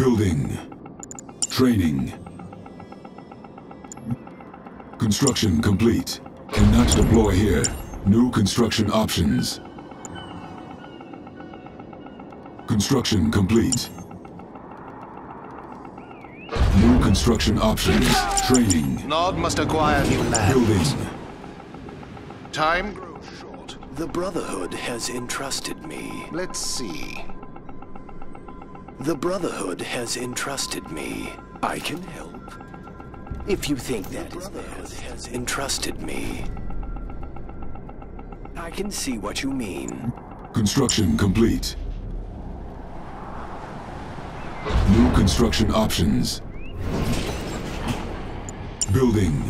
Building. Training. Construction complete. Cannot deploy here. New construction options. Construction complete. New construction options. Training. Nod must acquire new land. Building. Time grows short. The Brotherhood has entrusted me. Let's see. The Brotherhood has entrusted me. I can help. If you think that is theirs, has entrusted me. I can see what you mean. Construction complete. New construction options. Building.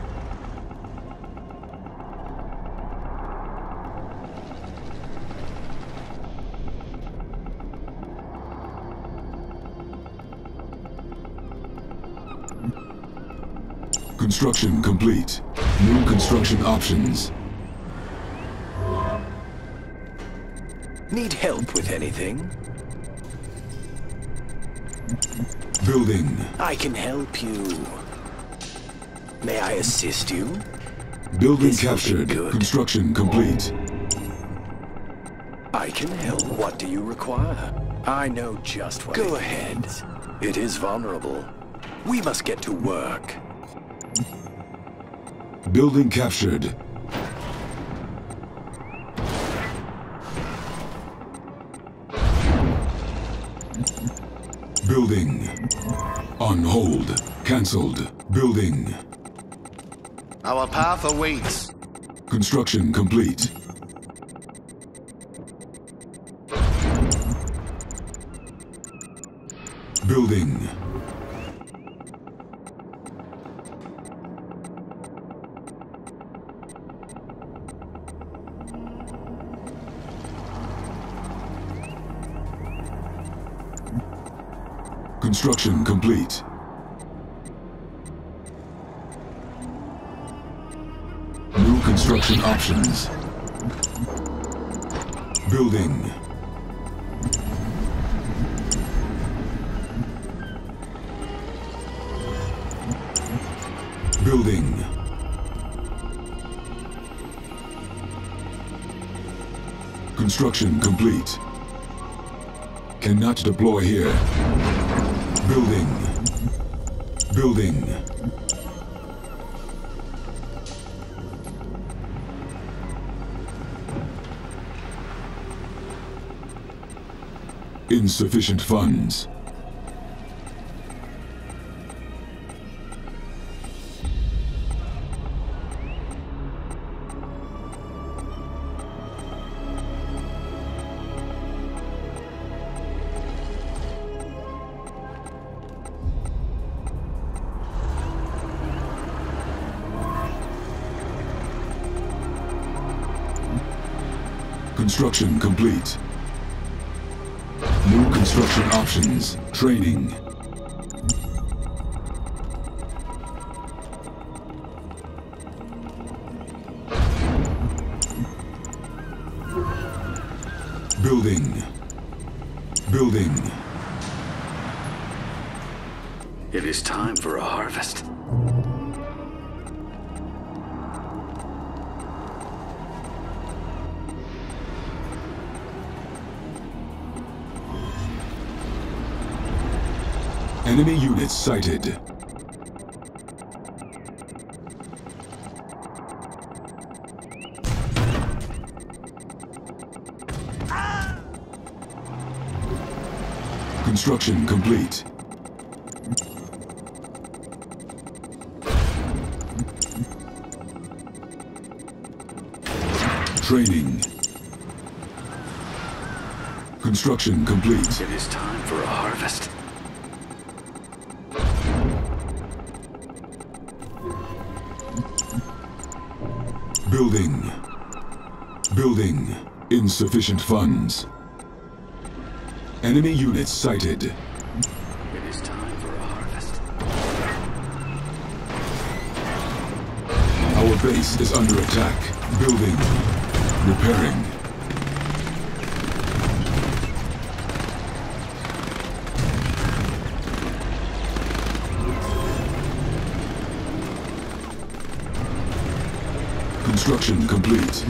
Construction complete. New construction options. Need help with anything? Building. I can help you. May I assist you? Building This will be captured. good. Construction complete. I can help. What do you require? I know just what. Go ahead. It is vulnerable. We must get to work. Building captured. Building. On hold. Cancelled. Building. Our path awaits. Construction complete. Building. Construction complete. New construction options. Building. Building. Construction complete. Cannot deploy here. Building. Building. Insufficient funds. Construction complete. New construction options. Training. Building. Building. It is time for a harvest. Enemy units sighted. Construction complete. Training. Construction complete. It is time for a harvest. Building. Building. Insufficient funds. Enemy units sighted. It is time for a harvest. Our base is under attack. Building. Repairing. Construction complete.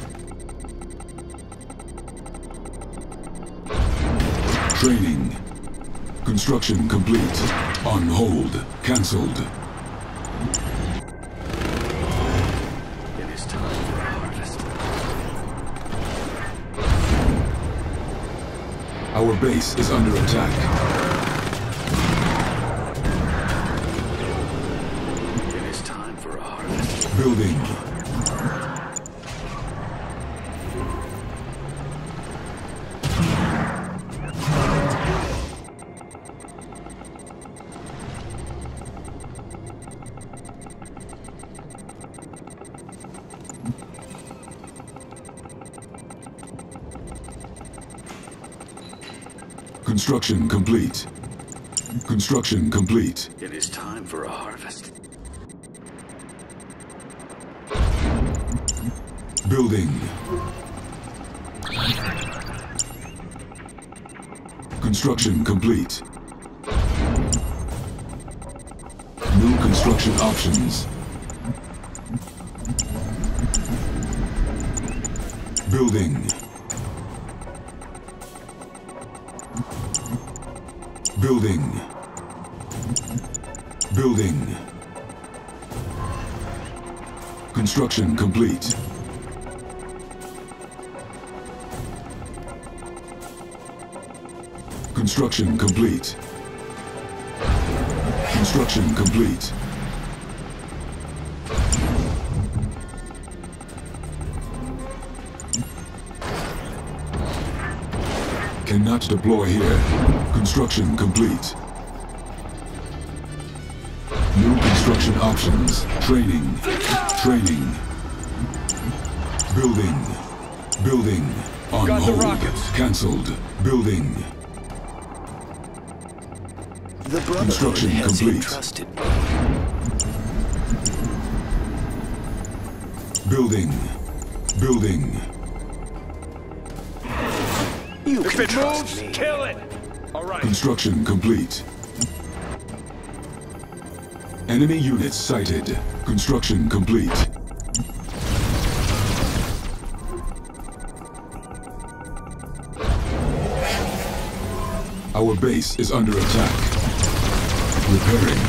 Training. Construction complete. On hold. Cancelled. It is time for a harvest. Our base is under attack. It is time for a harvest. Building. Construction complete. Construction complete. It is time for a harvest. Building. Construction complete. New construction options. Building. Building. Building. Construction complete. Construction complete. Construction complete. Cannot deploy here. Construction complete. New construction options. Training. Training. Building. Building. On hold. Cancelled. Building. The Brotherhood Construction has complete. entrusted me. Building. Building. You can trust me. Kill it! Alright. Construction complete. Enemy units sighted. Construction complete. Our base is under attack. Repairing.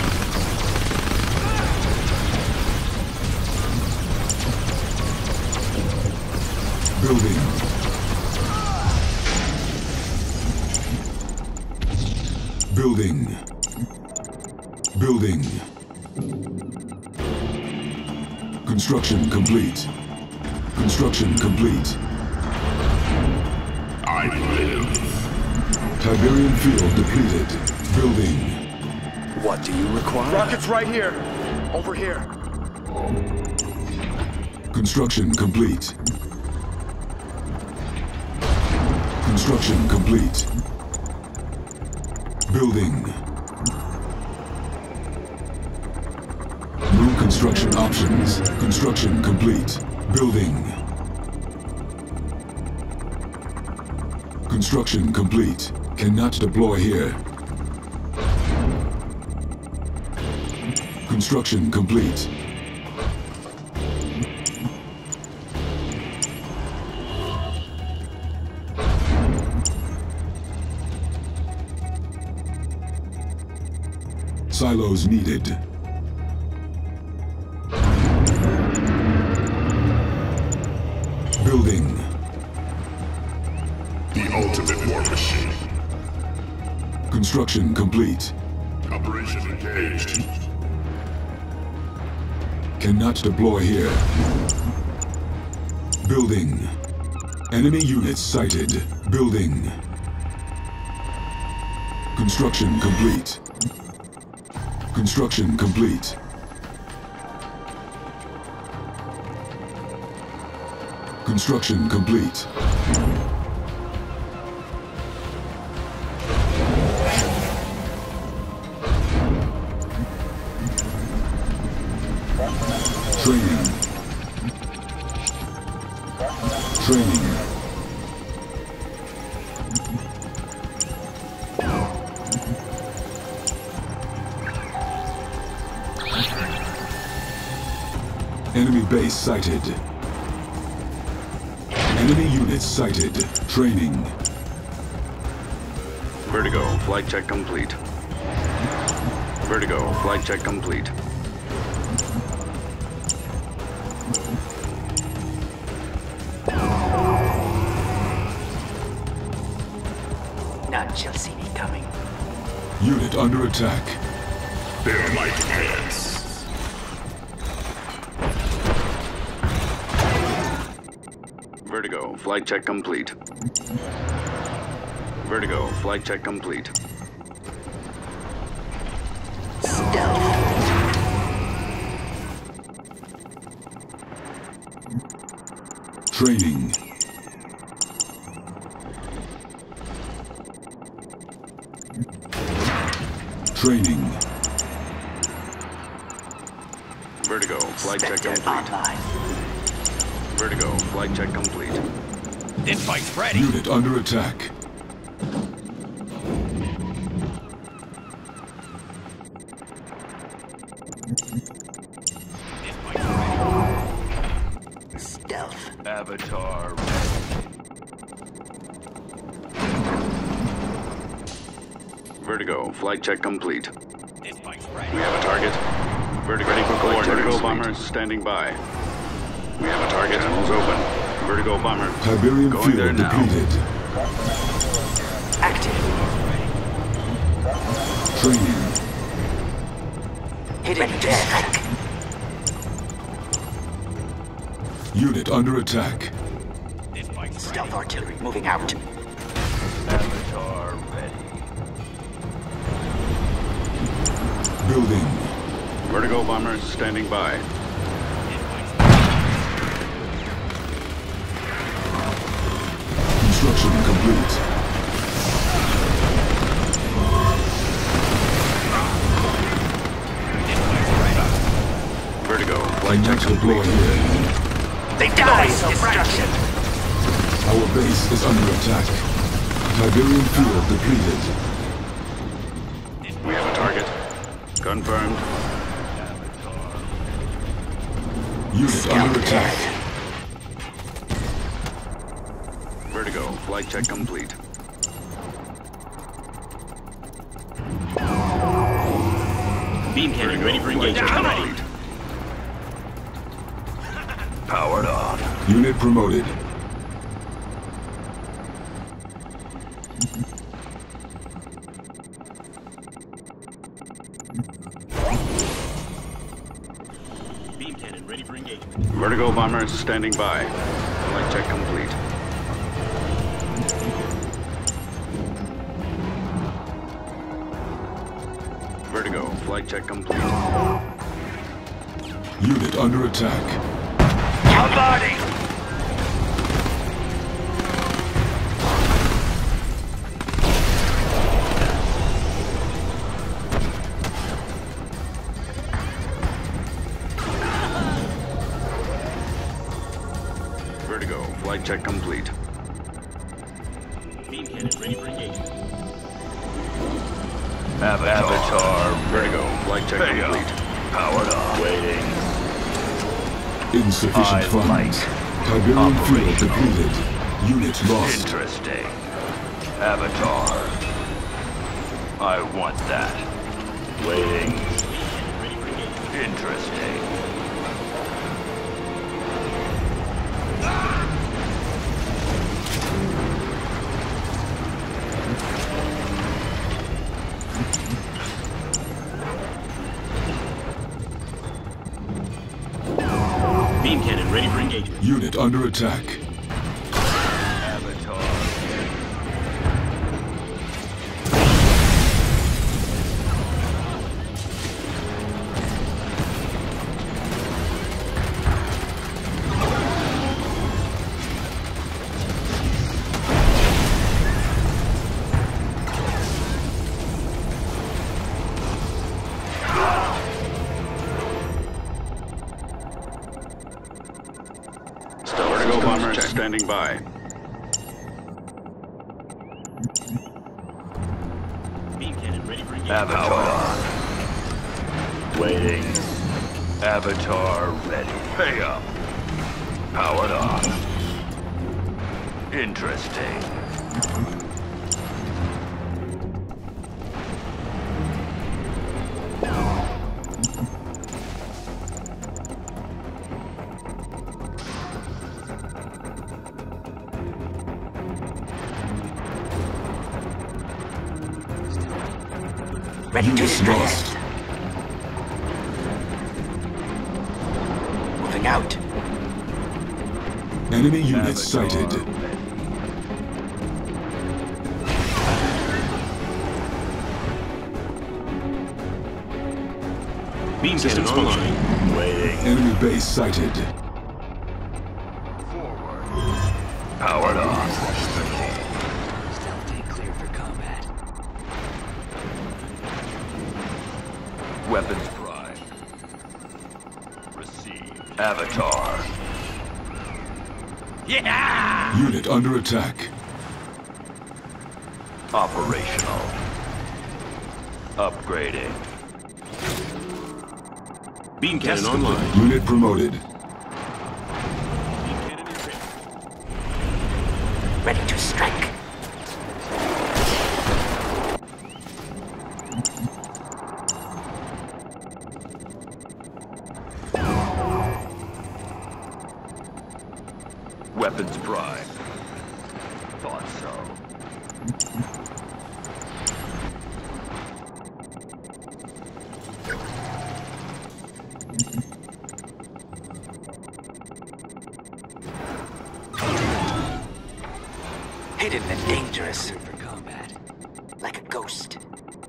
Building. Building. Building. Construction complete. Construction complete. I live. Tiberium field depleted. Building. What do you require? Rockets right here. Over here. Construction complete. Construction complete. Building. New construction options. Construction complete. Building. Construction complete. Cannot deploy here. Construction complete. Silos needed. Building. The ultimate war machine. Construction complete. Operation engaged. Cannot deploy here. Building. Enemy units sighted. Building. Construction complete. Construction complete. Construction complete. Training. Training. Enemy base sighted. Enemy units sighted. Training. Vertigo, flight check complete. Vertigo, flight check complete. None shall see me coming. Unit under attack. They're like ants. Vertigo, flight check complete. Vertigo, flight check complete. Stealth. Training. Training. Vertigo, flight check Spectre complete. online. Vertigo, flight check complete. This fight's ready. Unit under attack. This fight's ready. Stealth. Avatar. Vertigo, flight check complete. This fight's We ready. have a target. Vertigo, ready for coordinates. Vertigo bombers standing by. We have a target. Channels open. Vertigo bomber. Tiberium Going there field now. depleted. Active. Training. Hidden death. Unit under attack. This fight's ready. Stealth artillery moving out. Avatar ready. Building. Vertigo bombers standing by. This fight's ready. Construction complete. This fight's ready. Vertigo, flight check Tanks deployed complete. here. They die of destruction. Our base is under attack. Tiberium field depleted. We have a target. Confirmed. Unit under attack. Vertigo, flight check complete. Beam cannon ready for Flight check engagement. complete. Powered on. Unit promoted. Beam cannon ready for engagement. Vertigo bombers standing by. Flight check complete. Vertigo, flight check complete. Unit under attack. Bombarding! Vertigo, flight check complete. Beam cannon ready for engagement. Avatar Vertigo, flight check complete. powered on. Waiting. Insufficient I funds. like Tiberium field operational. depleted. Unit lost. Interesting. Avatar. I want that. Waiting. Interesting. Beam cannon ready for engagement. Unit under attack. Avatar. Vertigo bombers standing by. Beam cannon ready for engagement. Avatar. Waiting. Avatar ready. Pay up. Powered on. Interesting. Ready to Unit strike. lost. Moving out. Enemy units sighted. Beam cannon online. Waiting. Enemy base sighted. Powered on. Stealth tank cleared for combat. Weapons prime. Received. Avatar. Unit under attack. Operational. Upgrading. Beam cannon online. Unit promoted. Beam cannon is ready. Ready to strike. Weapons prime. Thought so. Hidden and dangerous. For combat. Like a ghost.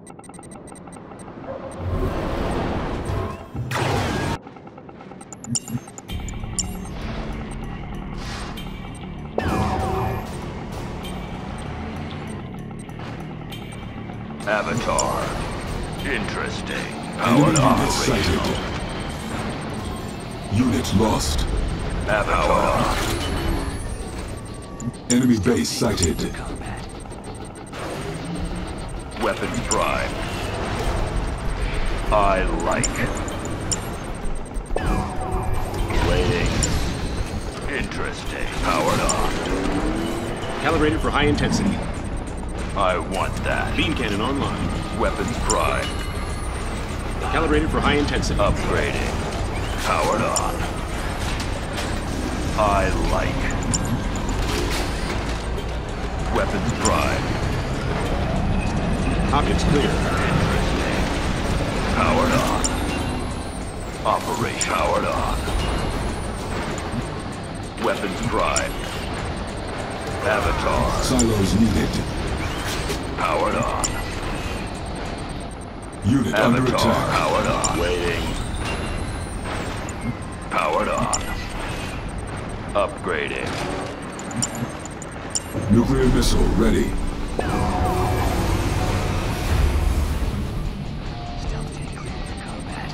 Avatar. Interesting. Enemy Powered units sighted. operational. Unit lost. Avatar. Enemy base sighted. Combat. Weapons prime. I like. Waiting. Interesting. Powered on. Calibrated for high intensity. I want that. Beam cannon online. Weapons prime. Calibrated for high intensity. Upgrading. Powered on. I like. Weapons prime. Optics clear. Powered on. Operation. Powered on. Weapons prime. Avatar. Silos needed. Powered on. Unit under Avatar. attack. Powered on. Waiting. Powered on. Upgrading. Nuclear missile ready. Stealth tank cleared for combat.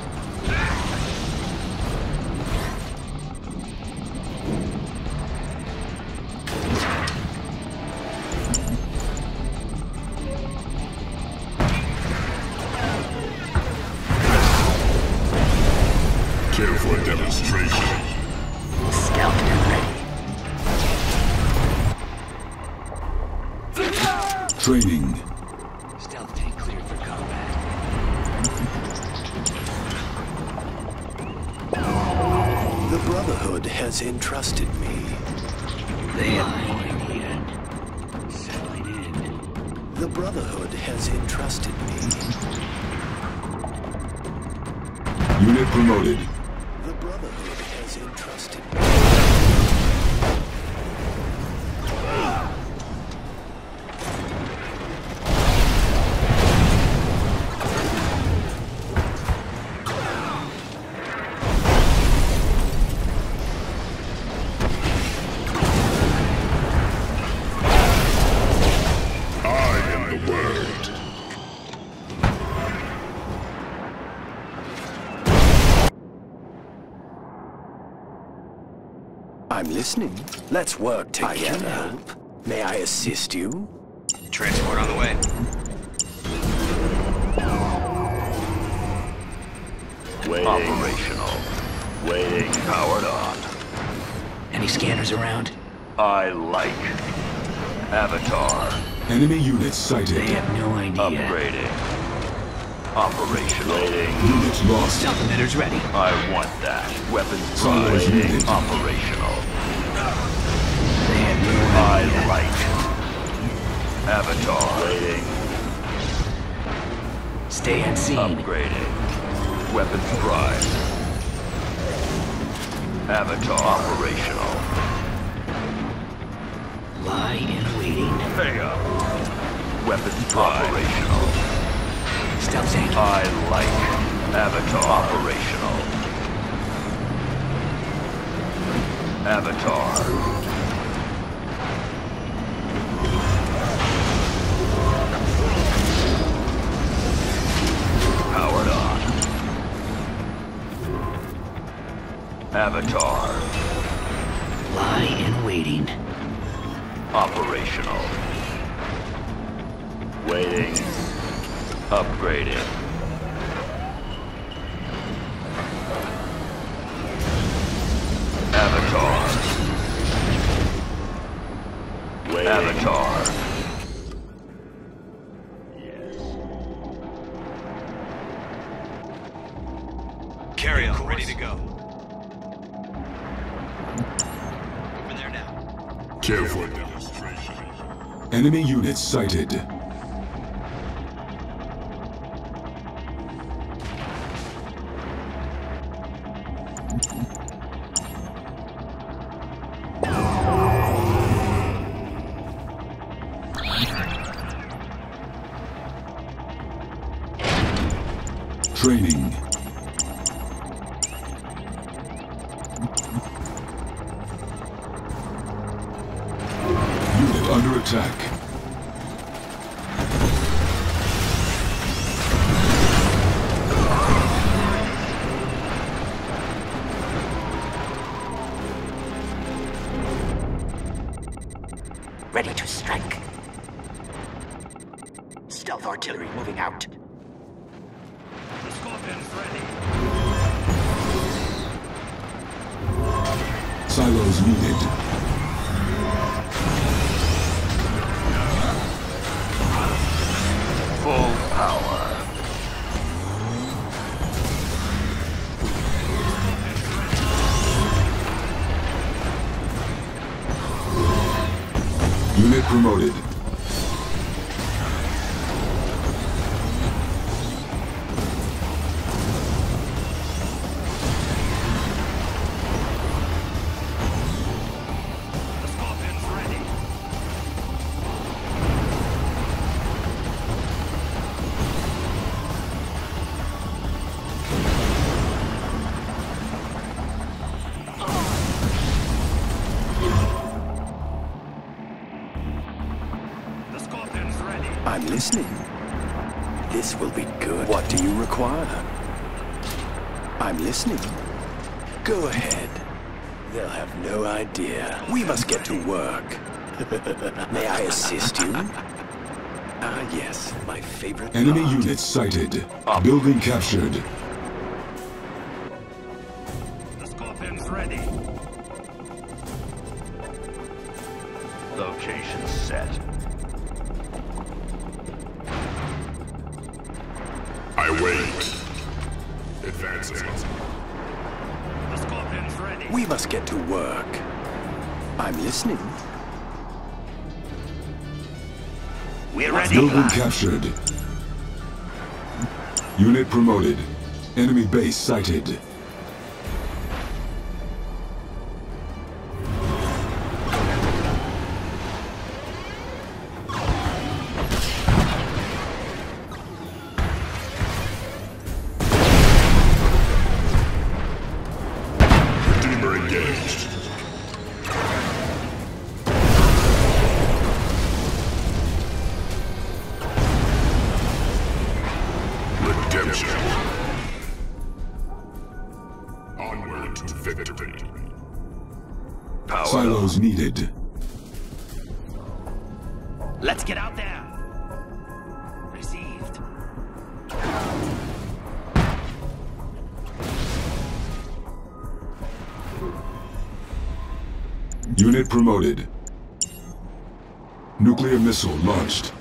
Care for a demonstration? Scalped and ready. Training. Stealth tank cleared for combat. The Brotherhood has entrusted me. They are moving here. Settling in. The Brotherhood has entrusted me. Unit promoted. The Brotherhood has entrusted me. I am the world. I'm listening. Let's work together. I can help. May I assist you? Transport on the way. Waiting. Operational. Waiting. Powered on. Any scanners around? I like. Avatar. Enemy units sighted. They have no idea. Upgrading. Operational. Units lost. Self-emitter's ready. I want that. Weapons Silos prime. needed. Operational. They have no I idea. like. Avatar. Waiting. Stay unseen. Upgrading. Weapons prime. Avatar. Operational. Lie in waiting. Pay up. Weapons prime. Operational. Stealth tank. I like. Avatar. Operational. Avatar. Powered on. Avatar. Lie in waiting. Operational. Waiting. Upgrading. Avatar. Waiting. Avatar. Carry on, ready to go. Over there now. Care for demonstration. Enemy units sighted. Training. Unit under attack. Ready to strike. Stealth artillery moving out. The Scorpion's ready. Silos needed. Full power. Unit promoted. The Scorpion's ready. The Scorpion's ready. I'm listening. This will be good. What do you require? I'm listening. Go ahead. They'll have no idea. We must get to work. May I assist you? Ah, yes, my favorite Enemy part. units sighted. Building captured. The Scorpion's ready. Location set. I wait. Advancing. The Scorpion's ready. We must get to work. I'm listening. We're ready. Building captured. Unit promoted. Enemy base sighted. Redeemer engaged. Redemption. Onward to victory. Power Silos needed. Let's get out there. Received. Unit promoted. Nuclear missile launched.